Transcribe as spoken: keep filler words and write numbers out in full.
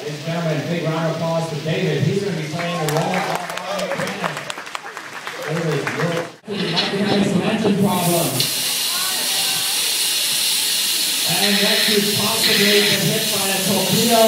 Ladies and gentlemen, big round of applause for David. He's going to be playing the role of Iron Man. David, you might be having some engine problems. And next is possibly been hit by a torpedo.